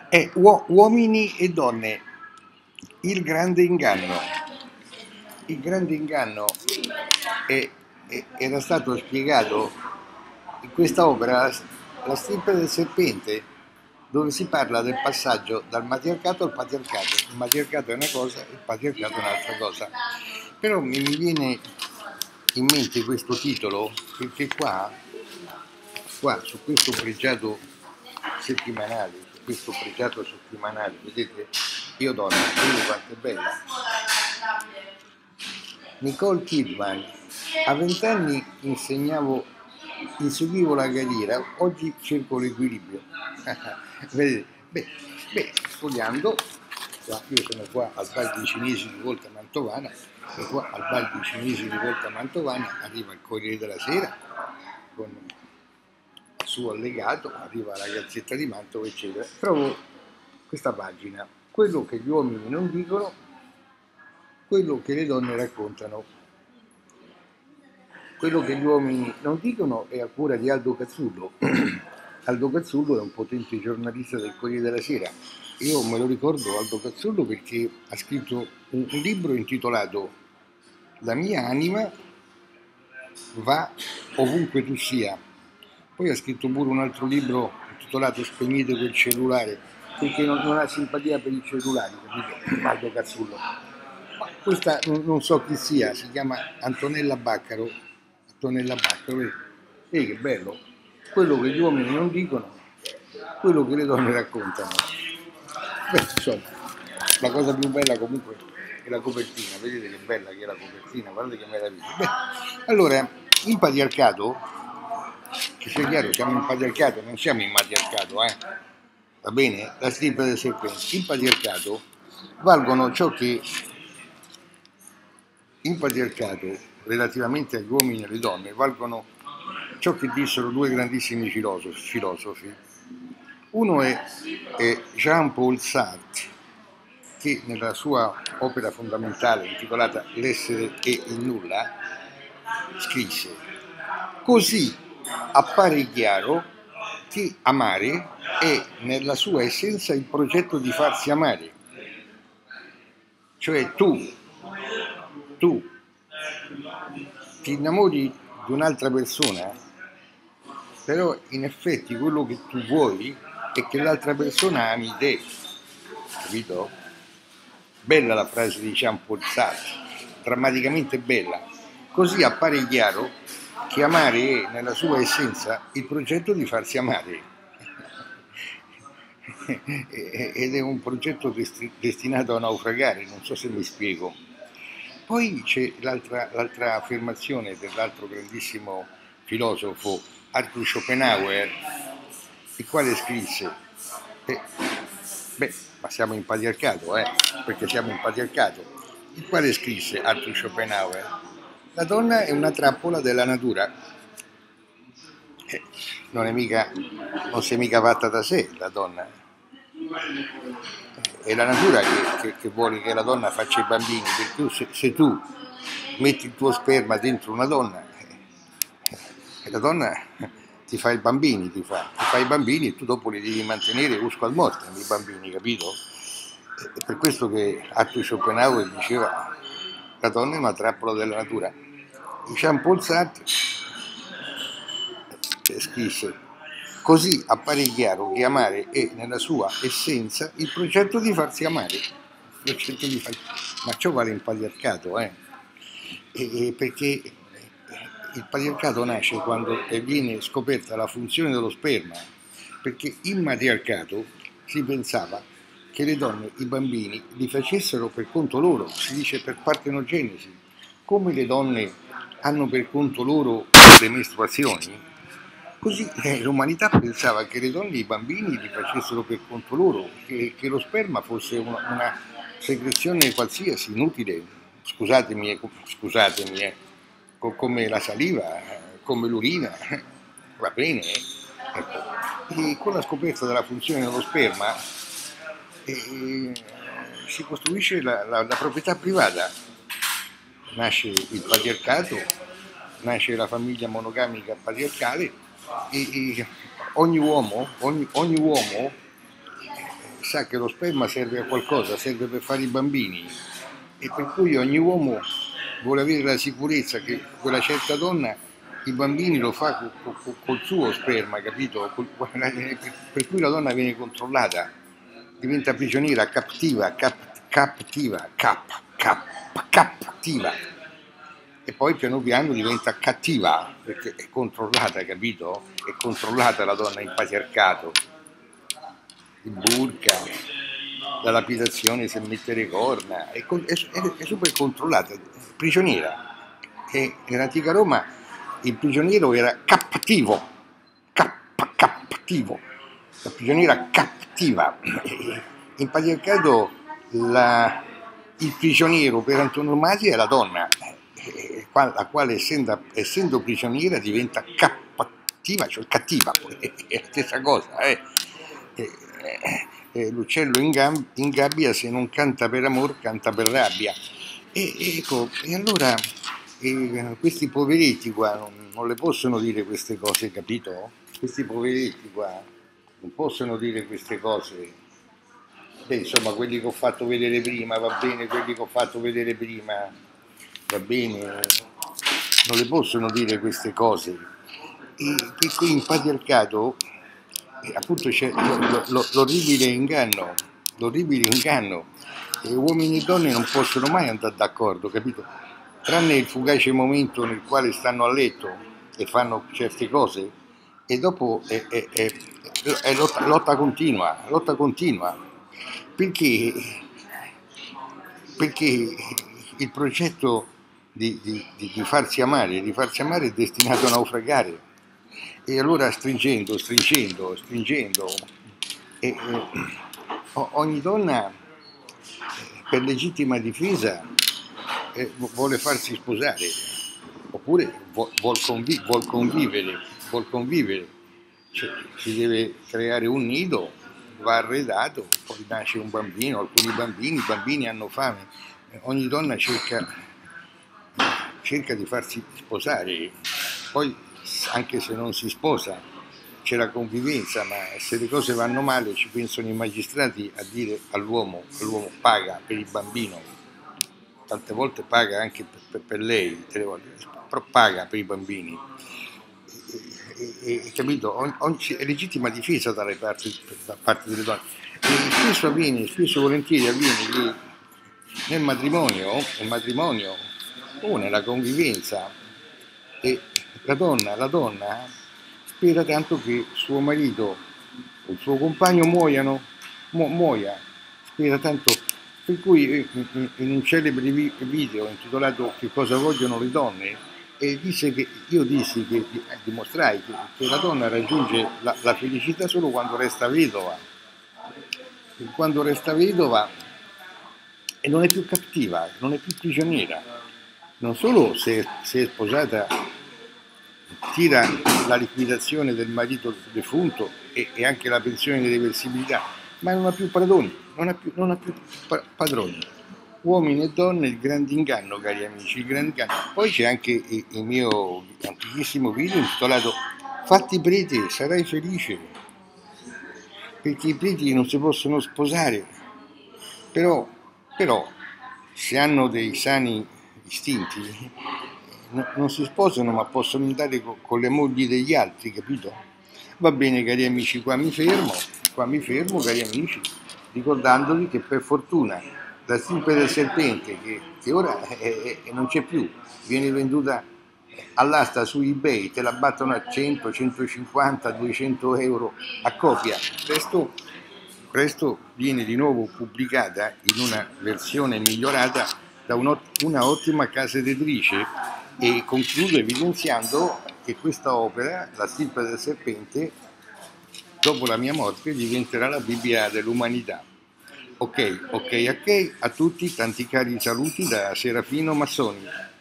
Uomini e donne, il grande inganno. Il grande inganno era stato spiegato in questa opera, La stirpe del serpente, dove si parla del passaggio dal matriarcato al patriarcato. Il matriarcato è una cosa, il patriarcato è un'altra cosa. Però mi viene in mente questo titolo perché qua su questo pregiato settimanale, vedete, io donna, vedete quanto è bella. Nicole Kidman, a 20 anni inseguivo la carriera, oggi cerco l'equilibrio. Vedete? Spogliando, io sono qua al bar dei cinesi di Volta Mantovana, e qua al bar dei cinesi di Volta Mantovana arriva il Corriere della Sera con il suo allegato, arriva la Gazzetta di Mantova, eccetera. Trovo questa pagina, quello che gli uomini non dicono, quello che le donne raccontano. Quello che gli uomini non dicono è a cura di Aldo Cazzullo. Aldo Cazzullo è un potente giornalista del Corriere della Sera. Io me lo ricordo Aldo Cazzullo perché ha scritto un libro intitolato La mia anima va ovunque tu sia. Poi ha scritto pure un altro libro intitolato Spegnete quel cellulare, perché non ha simpatia per i cellulari, capito? Aldo Cazzullo. Ma questa non so chi sia, si chiama Antonella Baccaro. Antonella Baccaro, vedi che bello? Quello che gli uomini non dicono, quello che le donne raccontano. Beh, insomma, la cosa più bella comunque è la copertina, vedete che bella che è la copertina, guardate che meraviglia. Beh, allora, in patriarcato, che sia chiaro, siamo in patriarcato, non siamo in matriarcato, va bene? La stirpe del serpente. In patriarcato valgono ciò che in patriarcato, relativamente agli uomini e alle donne, valgono ciò che dissero due grandissimi filosofi. Uno è Jean-Paul Sartre, che nella sua opera fondamentale intitolata L'essere e il nulla scrisse: così appare chiaro che amare è nella sua essenza il progetto di farsi amare. Cioè tu ti innamori di un'altra persona, però in effetti quello che tu vuoi è che l'altra persona ami te, capito? Bella la frase di Jean-Paul Sartre, drammaticamente bella. Così appare chiaro che amare è nella sua essenza il progetto di farsi amare. Ed è un progetto destinato a naufragare, non so se mi spiego. Poi c'è l'altra affermazione dell'altro grandissimo filosofo Arthur Schopenhauer, il quale scrisse, ma siamo in patriarcato, perché siamo in patriarcato, il quale scrisse Arthur Schopenhauer: la donna è una trappola della natura. Non si è mica fatta da sé la donna, è la natura che vuole che la donna faccia i bambini, perché se tu metti il tuo sperma dentro una donna, la donna ti fa i bambini, ti fa i bambini e tu dopo li devi mantenere usco al morte, i bambini, capito? È per questo che Arthur Schopenhauer diceva la donna è una trappola della natura. Jean-Paul Sartre scrisse: così appare chiaro che amare è nella sua essenza il progetto di farsi amare. Ma ciò vale in patriarcato, perché il patriarcato nasce quando viene scoperta la funzione dello sperma, perché in matriarcato si pensava che le donne, i bambini, li facessero per conto loro, si dice per partenogenesi, come le donne hanno per conto loro le mestruazioni, così l'umanità pensava che le donne e i bambini li facessero per conto loro, che lo sperma fosse una secrezione qualsiasi, inutile, scusatemi, come la saliva, come l'urina, va bene? Ecco. E con la scoperta della funzione dello sperma si costruisce la proprietà privata, nasce il patriarcato, nasce la famiglia monogamica patriarcale e ogni uomo sa che lo sperma serve a qualcosa, serve per fare i bambini, e per cui ogni uomo vuole avere la sicurezza che quella certa donna i bambini lo fa col suo sperma, capito? Per cui la donna viene controllata, diventa prigioniera, captiva, e poi piano piano diventa cattiva perché è controllata, capito? È controllata la donna in patriarcato, il burka, la lapidazione se mette le corna, è super controllata, prigioniera. E nell'antica Roma il prigioniero era cattivo, cattivo, la prigioniera cattiva. In patriarcato il prigioniero per antonomasia è la donna, la quale essendo prigioniera diventa cattiva, cioè cattiva, è la stessa cosa. L'uccello in gabbia se non canta per amor canta per rabbia. Ecco, e allora questi poveretti qua non le possono dire queste cose, capito? Questi poveretti qua non possono dire queste cose. Beh, insomma, quelli che ho fatto vedere prima, va bene, quelli che ho fatto vedere prima, va bene, non le possono dire queste cose. E qui in patriarcato appunto c'è l'orribile inganno, e uomini e donne non possono mai andare d'accordo, capito? Tranne il fugace momento nel quale stanno a letto e fanno certe cose, e dopo è lotta continua, perché il progetto di farsi amare è destinato a naufragare. E allora stringendo, ogni donna per legittima difesa vuole farsi sposare, oppure vuol convivere, cioè, si deve creare un nido, va arredato, poi nasce un bambino, i bambini hanno fame, ogni donna cerca di farsi sposare, poi anche se non si sposa c'è la convivenza, ma se le cose vanno male ci pensano i magistrati a dire all'uomo paga per il bambino, tante volte paga anche per lei, però paga per i bambini, capito? È legittima difesa da parte delle donne, e spesso volentieri avviene che nel matrimonio o nella convivenza, e la donna spera tanto che suo marito o il suo compagno muoia, spera tanto, per cui in un celebre video intitolato Che cosa vogliono le donne, dimostrai che la donna raggiunge la felicità solo quando resta vedova, e non è più cattiva, non è più prigioniera. Non solo se è sposata tira la liquidazione del marito defunto e anche la pensione di reversibilità, ma non ha più padroni, padroni. Uomini e donne, il grande inganno, cari amici, il grande inganno. Poi c'è anche il mio antichissimo video intitolato Fatti prete, sarai felice, perché i preti non si possono sposare, però se hanno dei sani istinti non si sposano, ma possono andare con le mogli degli altri, capito? Va bene, cari amici, qua mi fermo, cari amici, ricordandovi che per fortuna la stirpe del serpente, che ora non c'è più, viene venduta all'asta su eBay, te la battono a 100, 150, 200 euro a copia. Presto viene di nuovo pubblicata in una versione migliorata da una ottima casa editrice, e concludo evidenziando che questa opera, La stirpe del serpente, dopo la mia morte diventerà la Bibbia dell'umanità. Ok, a tutti tanti cari saluti da Serafino Massoni.